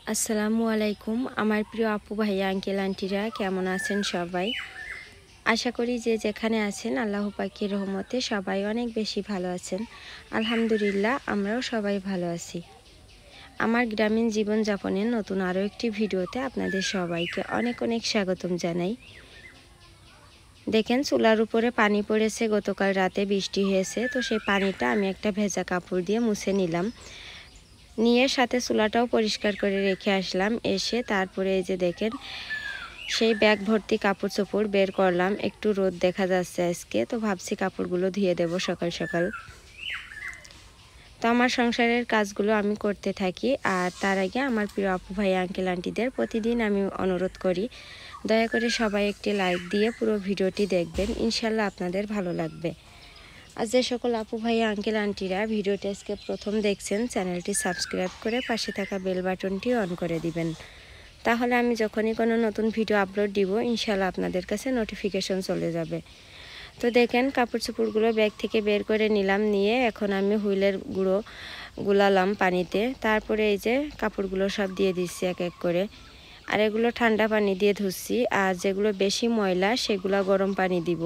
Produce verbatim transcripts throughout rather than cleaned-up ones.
আসসালামু আলাইকুম আমার প্রিয় আপু ভাইয়া আঙ্কেল আন্টিরা কেমন আছেন সবাই। আশা করি যে যেখানে আছেন আল্লাহ পাকের রহমতে সবাই অনেক বেশি ভালো আছেন। আলহামদুলিল্লাহ আমরাও সবাই ভালো আছি। আমার গ্রামীণ জীবনযাপনের নতুন আরও একটি ভিডিওতে আপনাদের সবাইকে অনেক অনেক স্বাগতম জানাই। দেখেন চুলার উপরে পানি পড়েছে, গতকাল রাতে বৃষ্টি হয়েছে, তো সেই পানিটা আমি একটা ভেজা কাপড় দিয়ে মুছে নিলাম। নিয়ে সাথে চুলাটাও পরিষ্কার করে রেখে আসলাম। এসে তারপরে এই যে দেখেন সেই ব্যাগ ভর্তি কাপড় চোপড় বের করলাম। একটু রোদ দেখা যাচ্ছে আজকে, তো ভাবছি কাপড়গুলো ধুয়ে দেব সকাল সকাল। তো আমার সংসারের কাজগুলো আমি করতে থাকি। আর তার আগে আমার প্রিয় আপু ভাই আঙ্কেল আন্টিদের প্রতিদিন আমি অনুরোধ করি, দয়া করে সবাই একটি লাইক দিয়ে পুরো ভিডিওটি দেখবেন, ইনশাল্লাহ আপনাদের ভালো লাগবে। আর যে সকল আপু ভাই আঙ্কেল আন্টিরা ভিডিওটি আজকে প্রথম দেখছেন, চ্যানেলটি সাবস্ক্রাইব করে পাশে থাকা বেল বাটনটি অন করে দিবেন, তাহলে আমি যখনই কোনো নতুন ভিডিও আপলোড দিব ইনশাল্লাহ আপনাদের কাছে নোটিফিকেশন চলে যাবে। তো দেখেন কাপড় চোপড়গুলো ব্যাগ থেকে বের করে নিলাম। নিয়ে এখন আমি হুইলের গুঁড়ো গুলালাম পানিতে। তারপরে এই যে কাপড়গুলো সব দিয়ে দিচ্ছি এক এক করে। আর এগুলো ঠান্ডা পানি দিয়ে ধুচ্ছি, আর যেগুলো বেশি ময়লা সেগুলো গরম পানি দিব।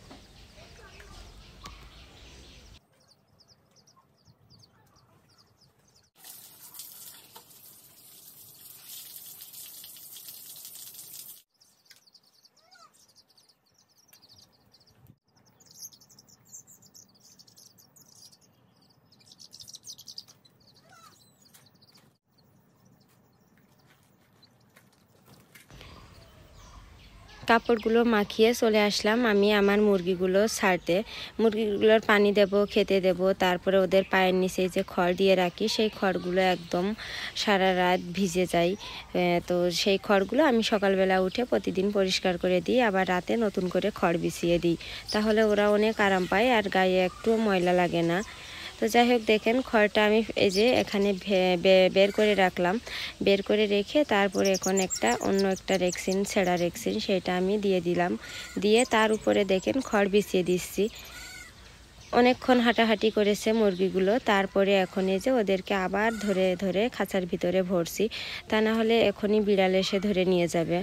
কাপড়গুলো মাখিয়ে চলে আসলাম আমি আমার মুরগিগুলো ছাড়তে। মুরগিগুলোর পানি দেব, খেতে দেব, তারপরে ওদের পায়ের নিচে যে খড় দিয়ে রাখি সেই খড়গুলো একদম সারা রাত ভিজে যায়। তো সেই খড়গুলো আমি সকালবেলা উঠে প্রতিদিন পরিষ্কার করে দিই, আবার রাতে নতুন করে খড় বিছিয়ে দিই, তাহলে ওরা অনেক আরাম পায় আর গায়ে একটু ময়লা লাগে না। তো যাই হোক দেখেন খড়টা আমি এই যে এখানে বের করে রাখলাম। বের করে রেখে তারপরে এখন একটা অন্য একটা রেক্সিন, ছেঁড়া রেক্সিন, সেটা আমি দিয়ে দিলাম। দিয়ে তার উপরে দেখেন খড় বিছিয়ে দিচ্ছি। অনেকক্ষণ হাঁটাহাঁটি করেছে মুরগিগুলো, তারপরে এখন এই যে ওদেরকে আবার ধরে ধরে খাঁচার ভিতরে ভরছি, তা না হলে এখনই বিড়াল এসে ধরে নিয়ে যাবে।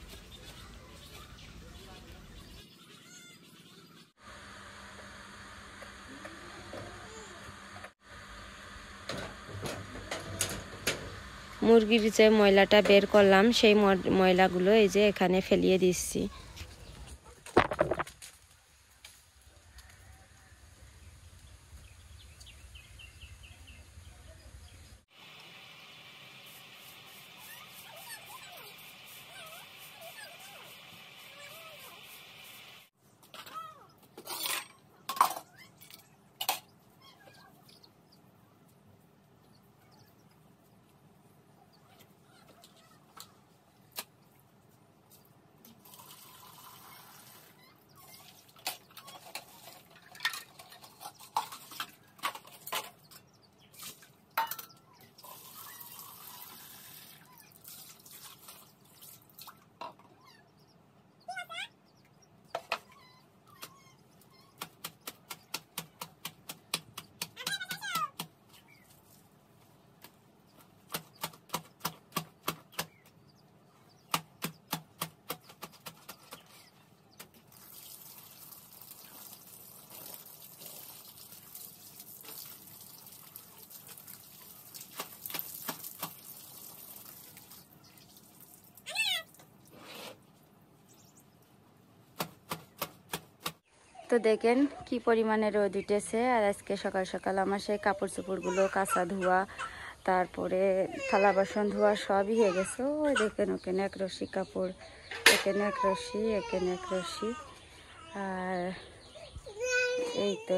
মুরগির যে ময়লাটা বের করলাম সেই ময়লাগুলো এই যে এখানে ফেলিয়ে দিচ্ছি। তো দেখেন কি পরিমাণে রোদ উঠেছে। আর আজকে সকাল সকাল আমার সেই কাপড় চোপড়গুলো কাঁচা ধোয়া, তারপরে থালা বাসন ধোয়া সবই হয়ে গেছে। ওই দেখেন ওখানে এক রশি কাপড়, এখানে এক রশি, এখানে এক রশি, আর এই তো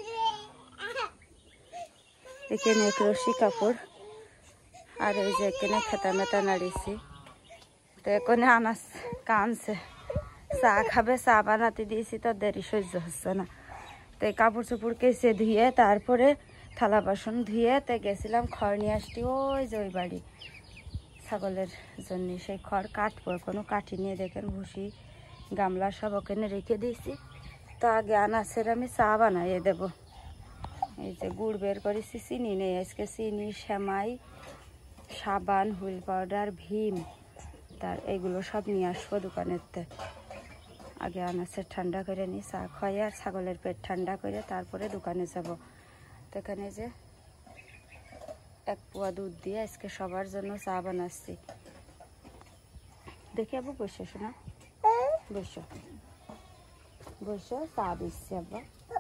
এখানে এক রশি কাপড়, আর এই যে এখানে খেতা মেতা নাড়িয়েছি। তো এখানে আনাস কানছে, চা খাবে, চা বানাতে দিয়েছি, তো দেরি সহ্য হচ্ছে না। তো এই কাপড় চোপড় কেচে ধুয়ে তারপরে থালা বাসন ধুয়ে তো গেছিলাম খড় নিয়ে আসতে, ওই যে ওই বাড়ি ছাগলের জন্য সেই খড় কাটবো, এখনো কাটি নিয়ে দেখেন ভুসি গামলা সব ওখানে রেখে দিয়েছি। তো আগে আনাসের আমি চা বানাইয়ে দেবো। এই যে গুড় বের করেছি, চিনি নেই আজকে, চিনি সেমাই সাবান, হুইল পাউডার, ভীম, তার এগুলো সব নিয়ে আসবো দোকানেতে। আগে আনাসের ঠান্ডা করে নিই, চা খাই আর ছাগলের পেট ঠান্ডা করে তারপরে দোকানে যাব। তো এখানে যে এক পোয়া দুধ দিয়ে আজকে সবার জন্য চা বানাচ্ছি। দেখি আবু বসে শোনা, বসো বসো, চা দিচ্ছি আব্বা।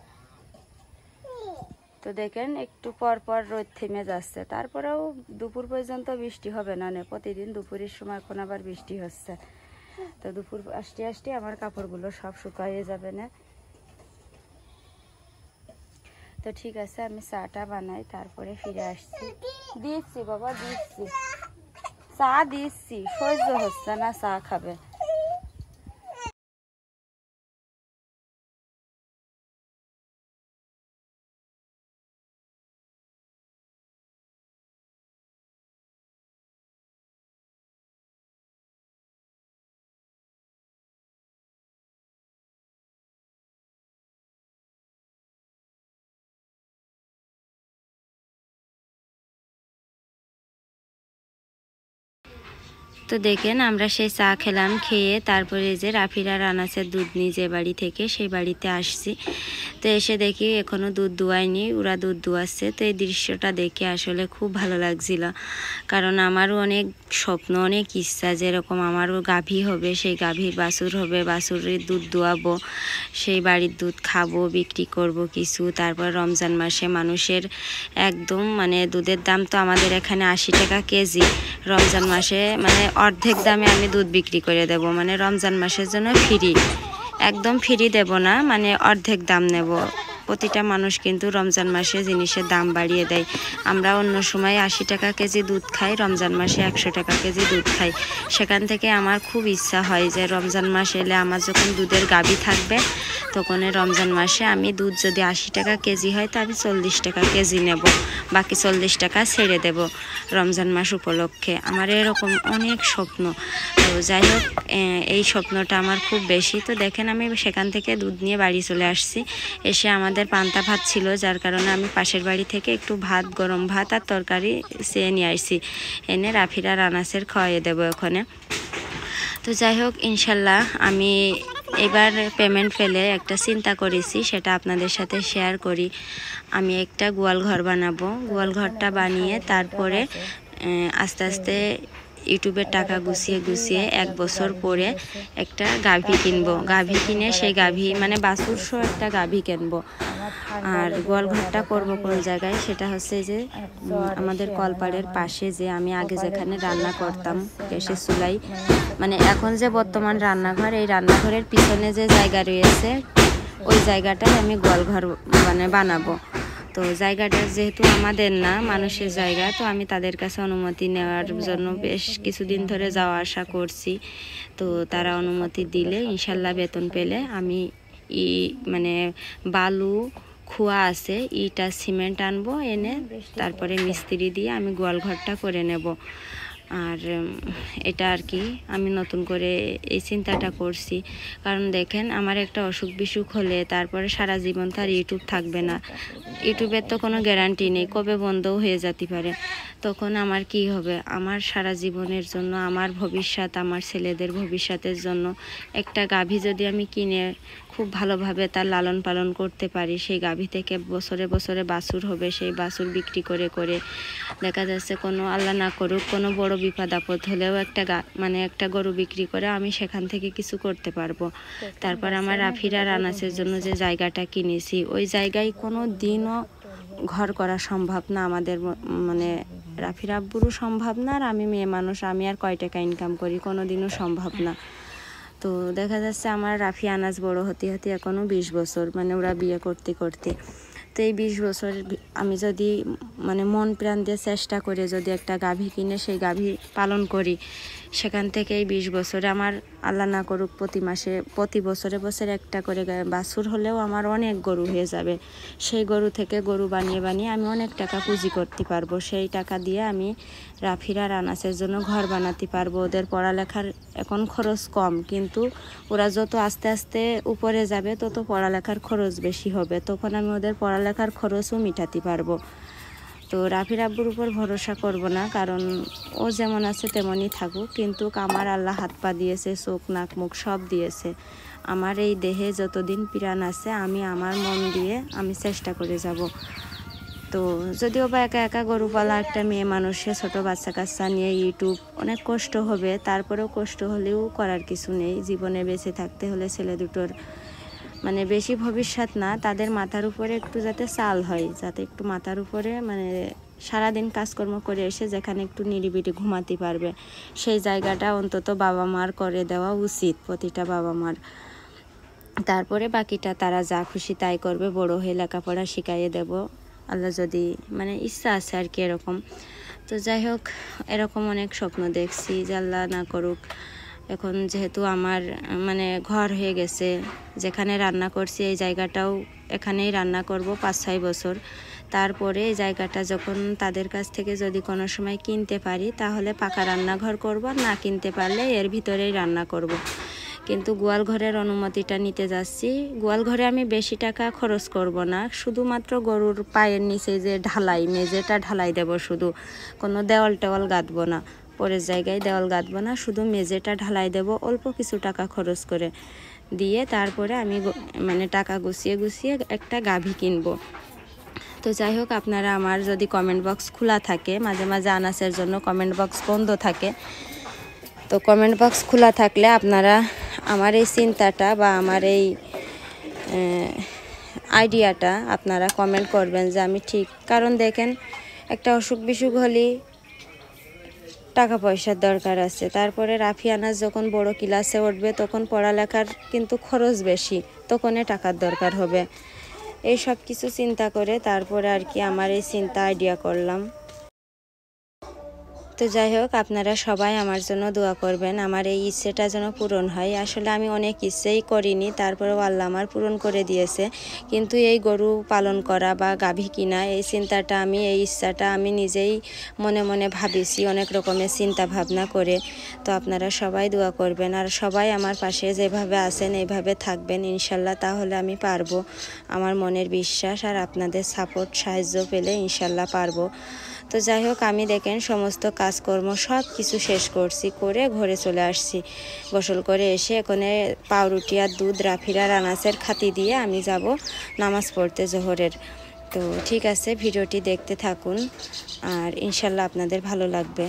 তো দেখেন একটু পর পর রোদ থেমে যাচ্ছে, তারপরেও দুপুর পর্যন্ত বৃষ্টি হবে না, না প্রতিদিন দুপুরের সময় এখন আবার বৃষ্টি হচ্ছে। তো দুপুর আসতে আসতে আমার কাপড়গুলো সব শুকাইয়ে যাবে না। তো ঠিক আছে, আমি চাটা বানাই তারপরে ফিরে আসছি। দিচ্ছি বাবা, দিচ্ছি চা দিচ্ছি, সহ্য হচ্ছে না চা খাবে। তো দেখেন আমরা সেই চা খেলাম, খেয়ে তারপরে যে রাফির আর আনাসের দুধ নিয়ে যে বাড়ি থেকে সেই বাড়িতে আসছি। তো এসে দেখি এখনও দুধ দুয়ায়নি, ওরা দুধ দুয়াচ্ছে। তো এই দৃশ্যটা দেখে আসলে খুব ভালো লাগছিল, কারণ আমারও অনেক স্বপ্ন, অনেক ইচ্ছা যেরকম আমারও গাভী হবে, সেই গাভীর বাছুর হবে, বাছুরের দুধ দুয়াবো, সেই বাড়ির দুধ খাবো, বিক্রি করব কিছু। তারপর রমজান মাসে মানুষের একদম মানে দুধের দাম তো আমাদের এখানে আশি টাকা কেজি, রমজান মাসে মানে অর্ধেক দামে আমি দুধ বিক্রি করে দেব, মানে রমজান মাসের জন্য ফ্রি, একদম ফ্রি দেব না, মানে অর্ধেক দাম নেব। প্রতিটা মানুষ কিন্তু রমজান মাসে জিনিসের দাম বাড়িয়ে দেয়। আমরা অন্য সময় আশি টাকা কেজি দুধ খাই, রমজান মাসে একশো টাকা কেজি দুধ খাই। সেখান থেকে আমার খুব ইচ্ছা হয় যে রমজান মাস এলে আমার যখন দুধের গাভী থাকবে, তখন রমজান মাসে আমি দুধ যদি আশি টাকা কেজি হয় তো আমি চল্লিশ টাকা কেজি নেব, বাকি চল্লিশ টাকা ছেড়ে দেব রমজান মাস উপলক্ষে। আমার এরকম অনেক স্বপ্ন। তো যাই হোক, এই স্বপ্নটা আমার খুব বেশি। তো দেখেন আমি সেখান থেকে দুধ নিয়ে বাড়ি চলে আসছি। এসে আমাদের পান্তা ভাত ছিল, যার কারণে আমি পাশের বাড়ি থেকে একটু ভাত, গরম ভাত আর তরকারি চেয়ে নিয়ে আসছি, এনে রাফির আর আনাসের খাওয়াইয়ে দেবো ওখানে। তো যাই হোক, ইনশাল্লাহ আমি এবার পেমেন্ট পেলে একটা চিন্তা করেছি, সেটা আপনাদের সাথে শেয়ার করি। আমি একটা গোয়াল ঘর বানাবো, গোয়াল ঘরটা বানিয়ে তারপরে আস্তে আস্তে ইউটিউবের টাকা গুছিয়ে গুছিয়ে এক বছর পরে একটা গাভী কিনবো, গাভী কিনে সেই গাভী মানে বাছুর সহ একটা গাভী কিনবো। আর গোয়াল ঘরটা করবো কোন জায়গায়, সেটা হচ্ছে যে আমাদের কলপাড়ের পাশে যে আমি আগে যেখানে রান্না করতাম গ্যাসের চুলাই, মানে এখন যে বর্তমান রান্নাঘর, এই রান্নাঘরের পিছনে যে জায়গা রয়েছে ওই জায়গাটায় আমি গোয়াল ঘর মানে বানাবো। তো জায়গাটা যেহেতু আমাদের না, মানুষের জায়গা, তো আমি তাদের কাছে অনুমতি নেওয়ার জন্য বেশ কিছুদিন ধরে যাওয়া আসা করছি। তো তারা অনুমতি দিলে ইনশাল্লাহ বেতন পেলে আমি ই মানে বালু খোয়া আছে, ইটা সিমেন্ট আনবো, এনে তারপরে মিস্ত্রি দিয়ে আমি গোয়াল ঘরটা করে নেব। আর এটা আর কি আমি নতুন করে এই চিন্তাটা করছি, কারণ দেখেন আমার একটা অসুখ বিসুখ হলে তারপরে সারা জীবন তার ইউটিউব থাকবে না, ইউটিউবের তো কোনো গ্যারান্টি নেই, কবে বন্ধও হয়ে যেতে পারে, তখন আমার কি হবে? আমার সারা জীবনের জন্য, আমার ভবিষ্যৎ, আমার ছেলেদের ভবিষ্যতের জন্য একটা গাভী যদি আমি কিনে খুব ভালোভাবে তার লালন পালন করতে পারি, সেই গাভী থেকে বছরে বছরে বাছুর হবে, সেই বাছুর বিক্রি করে করে দেখা যাচ্ছে কোনো আল্লাহ না করুক কোনো বড় বিপদ আপদ হলেও একটা গা মানে একটা গরু বিক্রি করে আমি সেখান থেকে কিছু করতে পারবো। তারপর আমার রাফির আর আনাসের জন্য যে জায়গাটা কিনেছি, ওই জায়গায় কোনো দিনও ঘর করা সম্ভব না আমাদের, মানে রাফির আব্বুরও সম্ভব না, আর আমি মেয়ে মানুষ, আমি আর কয় টাকা ইনকাম করি, কোনো দিনও সম্ভব না। তো দেখা যাচ্ছে আমার রাফি আনাস বড় হতে হতে এখনও বিশ বছর, মানে ওরা বিয়ে করতে করতে। তো এই বিশ বছর আমি যদি মানে মন প্রাণ দিয়ে চেষ্টা করে যদি একটা গাভী কিনে সেই গাভী পালন করি, সেখান থেকে এই বিশ বছরে আমার আল্লাহ না করুক প্রতি মাসে প্রতি বছরে বছরে একটা করে বাছুর হলেও আমার অনেক গরু হয়ে যাবে। সেই গরু থেকে গরু বানিয়ে বানিয়ে আমি অনেক টাকা পুঁজি করতে পারবো, সেই টাকা দিয়ে আমি রাফির আর আনাসের জন্য ঘর বানাতে পারবো। ওদের পড়ালেখার এখন খরচ কম, কিন্তু ওরা যত আস্তে আস্তে উপরে যাবে তত পড়ালেখার খরচ বেশি হবে, তখন আমি ওদের পড়ালেখার খরচও মিটাতে পারবো। তো তো রাফির আব্বুর উপর ভরসা করব না, কারণ ও যেমন আছে তেমনই থাকুক, কিন্তু আমার আল্লাহ হাত পা দিয়েছে, চোখ নাক মুখ সব দিয়েছে। আমার এই দেহে যতদিন প্রাণ আছে আমি আমার মন দিয়ে আমি চেষ্টা করে যাব। তো যদিও বা একা একা গরু পালা একটা মেয়ে মানুষে ছোট বাচ্চা কাচ্চা নিয়ে ইউটিউব অনেক কষ্ট হবে, তারপরেও কষ্ট হলেও করার কিছু নেই। জীবনে বেঁচে থাকতে হলে ছেলে দুটোর মানে বেশি ভবিষ্যৎ না, তাদের মাথার উপরে একটু যাতে চাল হয়, যাতে একটু মাথার উপরে মানে সারাদিন কাজকর্ম করে এসে যেখানে একটু নিরিবিলি ঘুমাতে পারবে, সেই জায়গাটা অন্তত বাবা মার করে দেওয়া উচিত, প্রতিটা বাবা মার। তারপরে বাকিটা তারা যা খুশি তাই করবে, বড় হয়ে লেখাপড়া শিখাইয়ে দেব, আল্লাহ যদি মানে ইচ্ছা আছে আর কি এরকম। তো যাই হোক, এরকম অনেক স্বপ্ন দেখছি যে আল্লাহ না করুক এখন যেহেতু আমার মানে ঘর হয়ে গেছে, যেখানে রান্না করছি এই জায়গাটাও এখানেই রান্না করব পাঁচ ছয় বছর। তারপরে এই জায়গাটা যখন তাদের কাছ থেকে যদি কোনো সময় কিনতে পারি তাহলে পাকা রান্নাঘর করব, না কিনতে পারলে এর ভিতরেই রান্না করব। কিন্তু গোয়াল ঘরের অনুমতিটা নিতে যাচ্ছি। গোয়াল ঘরে আমি বেশি টাকা খরচ করব না, শুধুমাত্র গরুর পায়ের নিচে যে ঢালাই, মেঝেটা ঢালাই দেব, শুধু কোনো দেওয়াল টেওয়াল গাঁথবো না, পরের জায়গায় দেওয়াল গাঁথবো না, শুধু মেঝেটা ঢালাই দেব অল্প কিছু টাকা খরচ করে দিয়ে। তারপরে আমি মানে টাকা গুছিয়ে গুছিয়ে একটা গাভী কিনবো। তো যাই হোক, আপনারা আমার যদি কমেন্ট বক্স খোলা থাকে, মাঝে মাঝে আনাসের জন্য কমেন্ট বক্স বন্ধ থাকে, তো কমেন্ট বক্স খোলা থাকলে আপনারা আমার এই চিন্তাটা বা আমার এই আইডিয়াটা আপনারা কমেন্ট করবেন যে আমি ঠিক। কারণ দেখেন, একটা অসুখ বিসুখ হলে টাকা পয়সার দরকার আছে, তারপরে রাফি আনাস যখন বড় ক্লাসে উঠবে তখন পড়ালেখার কিন্তু খরচ বেশি, তখনই টাকার দরকার হবে। এই সব কিছু চিন্তা করে তারপরে আর কি আমার এই চিন্তা আইডিয়া করলাম। তো যাই হোক, আপনারা সবাই আমার জন্য দোয়া করবেন, আমার এই ইচ্ছেটা যেন পূরণ হয়। আসলে আমি অনেক ইচ্ছেই করিনি, তারপরেও আল্লাহ আমার পূরণ করে দিয়েছে। কিন্তু এই গরু পালন করা বা গাভী কিনা, এই চিন্তাটা আমি এই ইচ্ছাটা আমি নিজেই মনে মনে ভাবিছি, অনেক রকমের চিন্তা ভাবনা করে। তো আপনারা সবাই দোয়া করবেন, আর সবাই আমার পাশে যেভাবে আছেন এইভাবে থাকবেন ইনশাল্লাহ, তাহলে আমি পারবো। আমার মনের বিশ্বাস, আর আপনাদের সাপোর্ট সাহায্য পেলে ইনশাল্লাহ পারবো। তো যাই হোক, আমি দেখেন সমস্ত কাজকর্ম সব কিছু শেষ করছি, করে ঘরে চলে আসছি। গোসল করে এসে এখানে পাউরুটি আর দুধ রাফির আর আনাসের খাতি দিয়ে আমি যাব নামাজ পড়তে জোহরের। তো ঠিক আছে, ভিডিওটি দেখতে থাকুন আর ইনশাল্লাহ আপনাদের ভালো লাগবে।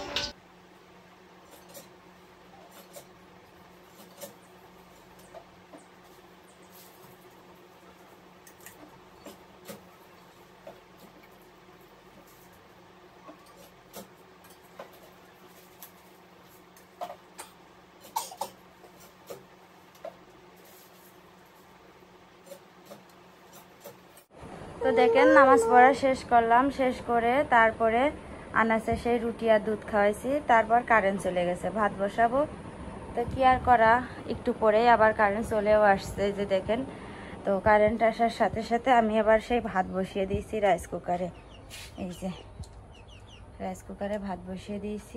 তো দেখেন, নামাজ পড়া শেষ করলাম, শেষ করে তারপরে আনাসে সেই রুটি আর দুধ খাওয়াইছি, তারপর কারেন্ট চলে গেছে, ভাত বসাবো। তো কি আর করা, একটু পরেই আবার কারেন্ট চলেও আসছে, যে দেখেন। তো কারেন্ট আসার সাথে সাথে আমি আবার সেই ভাত বসিয়ে দিয়েছি রাইস কুকারে। এই যে রাইস কুকারে ভাত বসিয়ে দিয়েছি,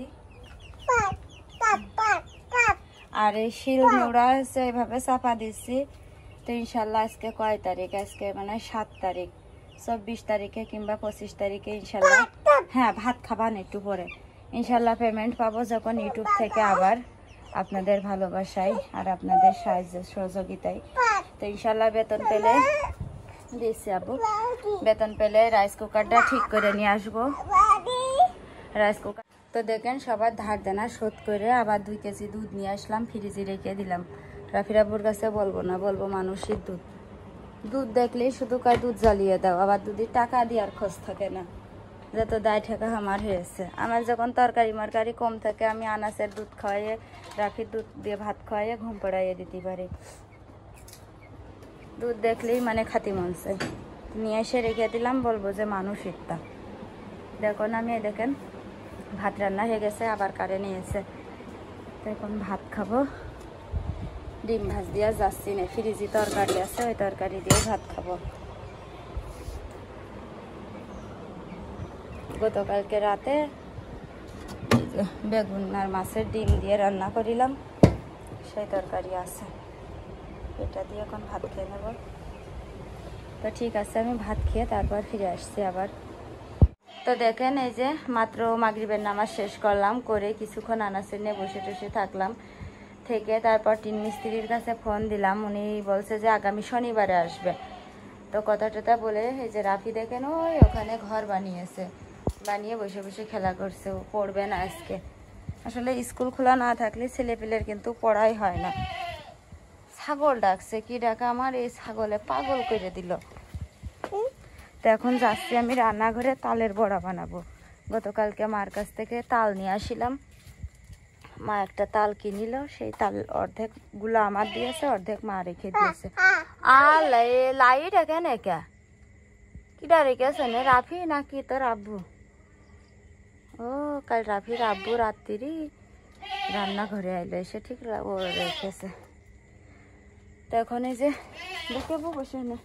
আর এই শিল নোড়া হচ্ছে এইভাবে চাপা দিচ্ছি। তো ইনশাল্লাহ আজকে কয় তারিখ, আজকে মানে সাত তারিখ, চব্বিশ তারিখে কিংবা পঁচিশ তারিখে ইনশাল্লাহ, হ্যাঁ ভাত খাবান একটু পরে ইনশাল্লাহ পেমেন্ট পাবো, যখন ইউটিউব থেকে আবার আপনাদের ভালোবাসায় আর আপনাদের সাহায্য সহযোগিতায়। তো ইনশাল্লাহ বেতন পেলে দিচ্ছি আবু, বেতন পেলে রাইস কুকারটা ঠিক করে নিয়ে আসবো। রাইস কুকার তো দেখেন সবার ধার দেনা শোধ করে আবার দুই কেজি দুধ নিয়ে আসলাম, ফ্রিজে রেখে দিলাম। রাফিরাবুর কাছে বলবো না, বলবো মানুষের দুধ, দুধ দেখলেই শুধু কয় দুধ জ্বালিয়ে দাও, আবার দুধের টাকা দেওয়ার খোঁজ থাকে না। যত দায় ঠেকা আমার হয়েছে। আমার যখন তরকারি মরকারি কম থাকে আমি আনাসের দুধ খাওয়াইয়ে, রাফির দুধ দিয়ে ভাত খাওয়াইয়ে ঘুম পড়াইয়ে দিতে পারি। দুধ দেখলেই মানে খাতি মনছে, নিয়ে এসে রেখে দিলাম, বলবো যে মানুষ ইত্যা। দেখুন আমি দেখেন ভাত রান্না হয়ে গেছে, আবার কারে নিয়েছে। তো এখন ভাত খাবো, ডিম ভাজ দিয়া যাচ্ছি না, ফ্রিজে তরকারি আছে, ওই তরকারি দিয়ে ভাত খাবো। গতকালকে রাতে বেগুন আর মাছের ডিম দিয়ে রান্না করিলাম, সেই তরকারি আছে, এটা দিয়ে এখন ভাত খেয়ে নেব। তো ঠিক আছে, আমি ভাত খেয়ে তারপর ফিরে আসছি আবার। তো দেখেন এই যে মাত্র মাগরিবের নামাজ শেষ করলাম, করে কিছুক্ষণ আনাসে নিয়ে বসে টসে থাকলাম, থেকে তারপর টিন মিস্ত্রির কাছে ফোন দিলাম। উনি বলছে যে আগামী শনিবারে আসবে। তো কথা টথা বলে এই যে রাফি দেখেন ওই ওখানে ঘর বানিয়েছে, বানিয়ে বসে বসে খেলা করছে। ও পড়বে না আজকে। আসলে স্কুল খোলা না থাকলে ছেলেপিলের কিন্তু পড়াই হয় না। ছাগল ডাকছে, কি ডাকা আমার এই ছাগলে পাগল করে দিল। তো এখন যাচ্ছি আমি রান্নাঘরে তালের বড়া বানাবো। গতকালকে মার কাছ থেকে তাল নিয়ে আসিলাম, মা একটা তাল কিনিল, সেই তাল অর্ধেক গুলো আমার দিয়েছে, অর্ধেক মা রেখে দিয়েছে। আর লাইট এখানে কে কিটা রেখেছে না রাফি নাকি তোর আব্বু? ও কাল রাফির আব্বু রাত্রি রান্নাঘরে আইলো, এসে ঠিক ও রেখেছে। তো এখন এই যে দেখে বসে না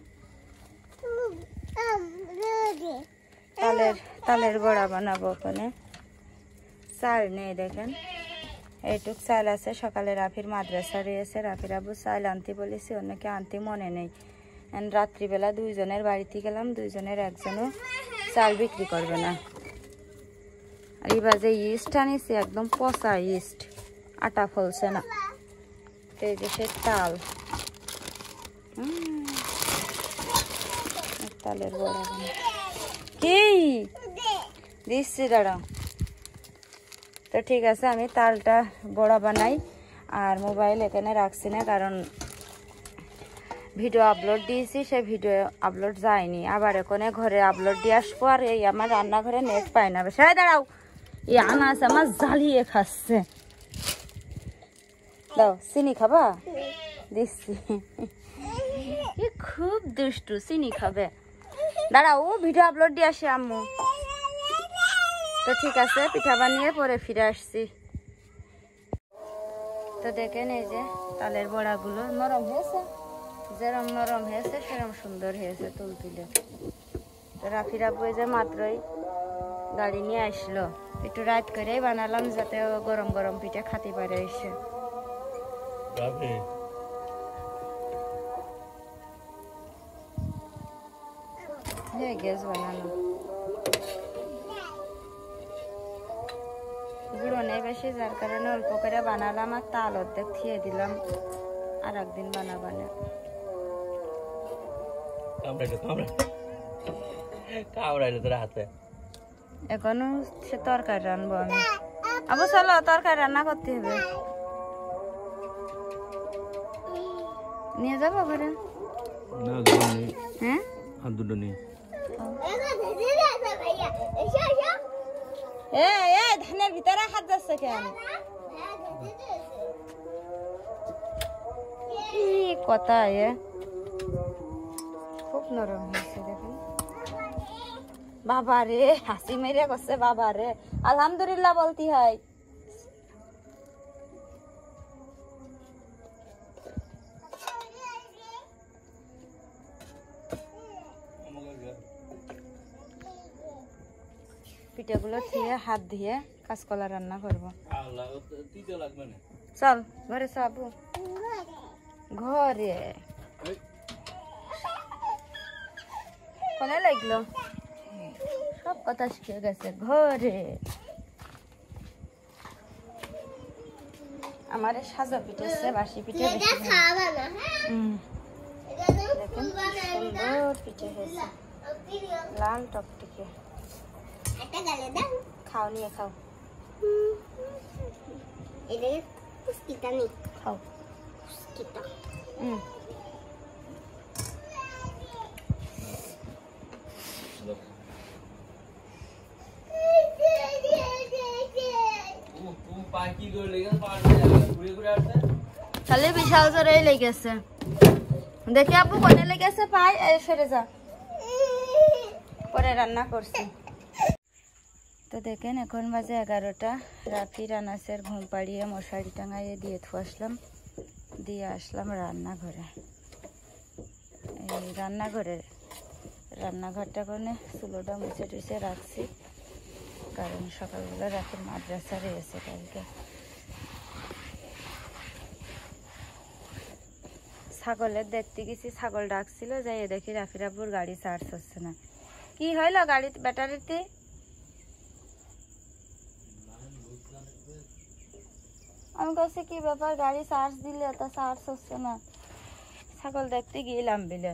তালের তালের বড়া বানাবো। ওখানে চাল নেই দেখেন, এইটুক চাল আছে। সকালে রাফির মাদ্রাসা রয়েছে, রাফির আব্বু চাল আনতে বলেছি, অন্যকে আনতে মনে নেই। রাত্রিবেলা দুইজনের বাড়িতে গেলাম, দুইজনের একজনও চাল বিক্রি করবে না। আর এই বাজে ইস্ট আনিছি, একদম পচা ইস্ট, আটা ফলছে না। এই যে সে তাল, হম তালের বড়া কি দিচ্ছি, দাঁড়াও। তো ঠিক আছে, আমি তালটা বড়া বানাই। আর মোবাইল এখানে রাখছি না, কারণ ভিডিও আপলোড দিয়েছি, সে ভিডিও আপলোড যায়নি। আবার এখানে ঘরে আপলোড দিয়ে আসবো, আর এই আমার রান্নাঘরে নেট পায় না। সে দাঁড়াও, এই আনাস আমার জ্বালিয়ে খাচ্ছে। দাও, চিনি খাবা? দিচ্ছি। খুব দুষ্টু, চিনি খাবে। দাঁড়াও, ভিডিও আপলোড দিয়ে আসি আম্মু। তো ঠিক আছে, পিঠা বানিয়ে পরে ফিরে আসছি। তো দেখেন এই যে তালের বড়াগুলো নরম হয়েছে, যেরম নরম হয়েছে সেরম সুন্দর হয়েছে তুলতুলে। তো রাফির আব্বু যে মাত্রই গাড়ি নিয়ে আসলো, একটু রাত করেই বানালাম যাতে গরম গরম পিঠা খাতে পারে এসে। গ্যাস বানানো গুঁড়ো নেই বেশি, যার কারণে অল্প করে বানালাম। আর তাল অর্ধেক থিয়ে দিলাম, আর একদিন বানাবানে। এখনো সে তরকারি রানবো আমি। আবু চলো, তরকারি রান্না করতে হবে। নিয়ে যাবো ঘরে? হ্যাঁ, দুটো নেই। ধানের ভিতরে হাত যাচ্ছে কেন? কি কথা, এ খুব নরম হয়েছে দেখুন। বাবা রে, হাসি মেরে করছে বাবা রে, আলহামদুলিল্লাহ বলতে হয়। পিঠাগুলো থিয়ে হাত দিয়ে কাঁচকলা রান্না করবো। চল ঘরে যাবো, ঘরে কোনে লাগলো, সব কথা শিখে গেছে। ঘরে আমার সাজা পিঠে, বাসি পিঠে বেশি। হম দেখুন সুন্দর পিঠে হয়েছে, লাল টকটকে। খাও, নিয়ে খাও, খাও। হুম খালি বিশাল জোরে লেগেছে। দেখি আপু কোনে লেগেছে পাই, সরে যা, পরে রান্না করছি। তো দেখেন এখন বাজে এগারোটা। রাফি রানাসের ঘুম পাড়িয়ে মশারি টাঙাইয়ে দিয়ে থু আসলাম, দিয়ে আসলাম রান্নাঘরে। এই রান্নাঘরে রান্নাঘরটা করে চুলোটা মুছে টুছে রাখছি, কারণ সকালবেলা রাফির মাদ্রাসা রয়েছে কালকে। ছাগলের দেখতে গেছি, ছাগল ডাকছিল, যাই দেখি রাফির আব্বুর গাড়ি চার্জ হচ্ছে না। কি হইলো গাড়ি ব্যাটারিতে? আমি কাছে কি ব্যাপার, গাড়ি চার্জ দিলে তা চার্জ হচ্ছে না। ছাগল দেখতে গেলাম বিলে।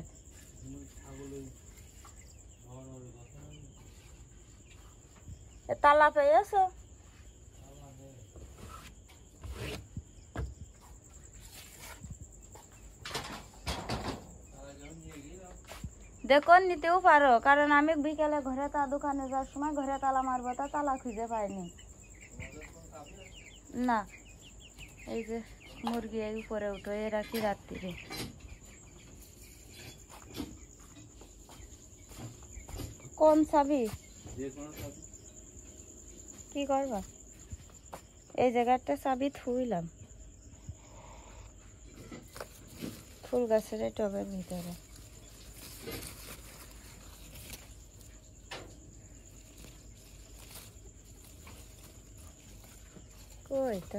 তালা পেয়েছো? দেখো নিতেও পারো, কারণ আমি বিকেলে ঘরে তা দোকানে যাওয়ার সময় ঘরে তালা মারবো, তা তালা খুঁজে পাইনি। না, এই যে মুরগি এই উপরে উঠো, এ রাখি রাত্রিরে। কোন চাবি? কি করবা? এই জায়গাটা চাবি থুইলাম ফুল গাছের টবের ভিতরে। কই তো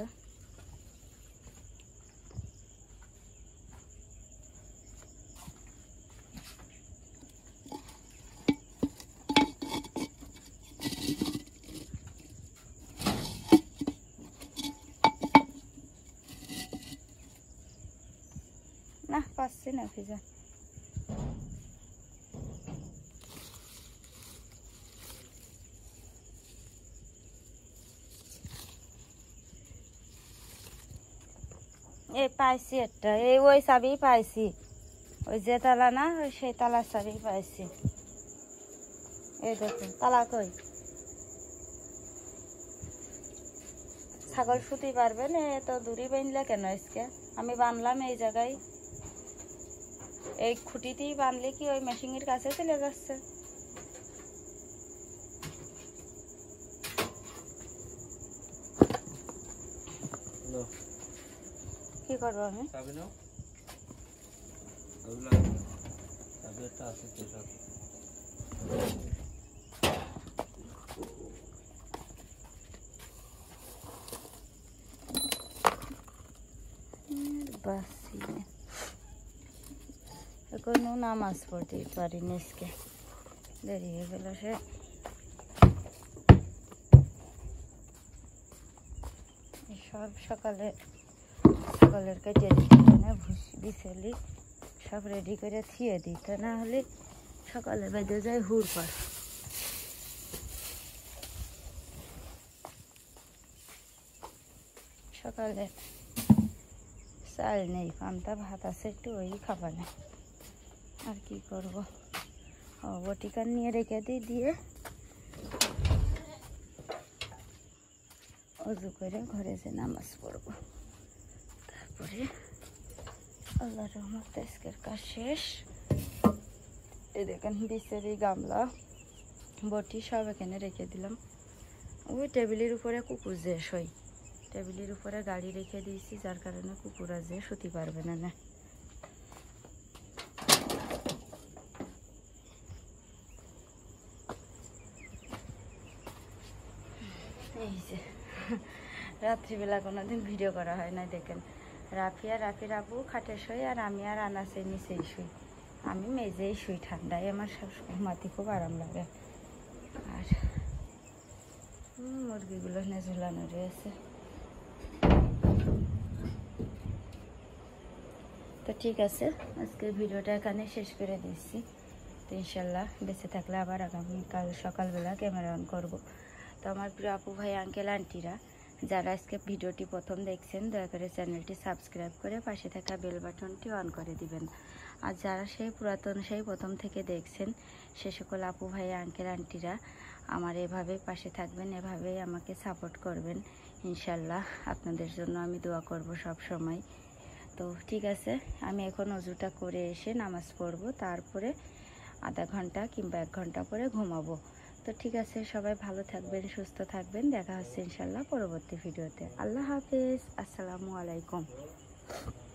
না পাচ্ছি না ফিজা। এই পাইছি একটা, এই ওই চাবি পাইছি, ওই যে তালা না ওই সেই তালার চাবি পাইছি। এই দেখো তালা কই। ছাগল শুতে পারবে না, তো দূরি বাঁধলে কেন আজকে? আমি বানলাম এই জায়গায়, এই খুঁটিতেই বানলে কি ওই মেশিনের কাছে চলে যাচ্ছে? কি করবো আমি? এখনো নামাজ পড়তে পারিনি, আজকে দেরি হয়ে গেল। সে সব সকালে ছাগলের কেটে দিতে না, ভুসি বিছেলি সব রেডি করে থিয়ে দিতে, না হলে সকালে বেঁধে যায় হুড় পার। সকালে চাল নেই, পান্তা ভাত আছে একটু, ওই খাবার নেই। আর কি করব, ও বটিকান নিয়ে রেখে দিই, দিয়ে অজু করে ঘরে যে নামাজ পড়ব, তারপরে আল্লাহর রহমতে আজকের কাজ শেষ। এই দেখেন বিচেরি গামলা বটি সব এখানে রেখে দিলাম। ওই টেবিলের উপরে কুকুর যে শই, টেবিলের উপরে গাড়ি রেখে দিয়েছি, যার কারণে কুকুরা যে শুতে পারবে না। না এই যে রাত্রিবেলা কোনোদিন ভিডিও করা হয় না। দেখেন রাফিয়া রাফির আপু খাটে শুই, আর আমি আর আনাসের নিচেই শুই। আমি মেঝেই শুই, ঠান্ডায় আমার সব ঘুমাতে খুব আরাম লাগে। আর মুরগিগুলো নিয়ে ঝুলানো রয়েছে। তো ঠিক আছে, আজকের ভিডিওটা এখানে শেষ করে দিচ্ছি। তো ইনশাল্লাহ বেঁচে থাকলে আবার আগামীকাল সকালবেলা ক্যামেরা অন করবো। তো আমার প্রিয় আপু ভাই আঙ্কেল আন্টিরা যারা আজকে ভিডিওটি প্রথম দেখছেন, দয়া করে চ্যানেলটি সাবস্ক্রাইব করে পাশে থাকা বেল বাটনটি অন করে দিবেন। আর যারা সেই পুরাতন সেই প্রথম থেকে দেখছেন, সে সকল আপু ভাই আঙ্কেল আন্টিরা আমার এভাবে পাশে থাকবেন, এভাবেই আমাকে সাপোর্ট করবেন। ইনশাল্লাহ আপনাদের জন্য আমি দোয়া করব সব সময়। তো ঠিক আছে, আমি এখন অজুটা করে এসে নামাজ পড়ব, তারপরে আধা ঘন্টা কিংবা এক ঘন্টা পরে ঘুমাবো। তো ঠিক আছে, সবাই ভালো থাকবেন, সুস্থ থাকবেন। দেখা হচ্ছে ইনশাল্লাহ পরবর্তী ভিডিওতে। আল্লাহ হাফেজ, আসসালামু আলাইকুম।